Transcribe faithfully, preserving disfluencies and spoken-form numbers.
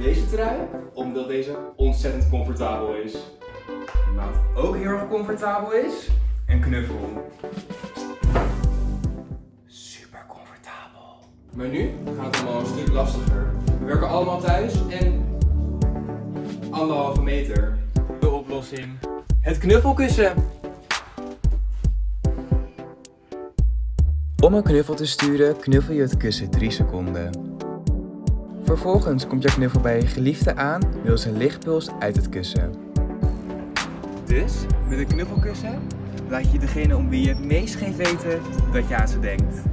deze trui, omdat deze ontzettend comfortabel is. Maar wat ook heel erg comfortabel is, een knuffel. Super comfortabel. Maar nu gaat het allemaal een stuk lastiger. We werken allemaal thuis en anderhalve meter. De oplossing: het knuffelkussen. Om een knuffel te sturen knuffel je het kussen drie seconden. Vervolgens komt je knuffel bij je geliefde aan, wil ze een lichtpuls uit het kussen. Dus, met een knuffelkussen laat je degene om wie je het meest geeft weten dat je aan ze denkt.